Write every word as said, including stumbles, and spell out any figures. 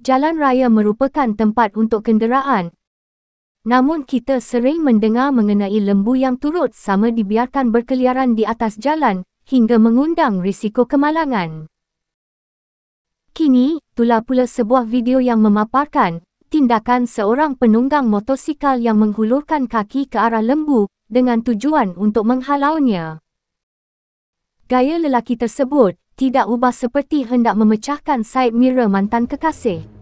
Jalan raya merupakan tempat untuk kenderaan. Namun kita sering mendengar mengenai lembu yang turut sama dibiarkan berkeliaran di atas jalan, hingga mengundang risiko kemalangan. Kini, itulah pula sebuah video yang memaparkan tindakan seorang penunggang motosikal yang menghulurkan kaki ke arah lembu dengan tujuan untuk menghalaunya. Gaya lelaki tersebut tidak ubah seperti hendak memecahkan side mirror mantan kekasih.